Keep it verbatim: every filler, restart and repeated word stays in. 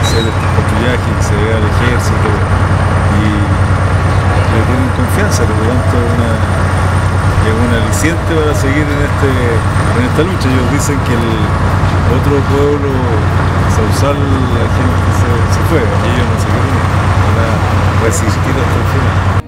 hacer este patrullaje, que se vea el ejército y le tienen confianza, por lo tanto es una, es un aliciente para seguir en, este, en esta lucha. Ellos dicen que el otro pueblo, Sausal, la gente se, se fue, y ellos no se quedaron, van a resistir hasta el final.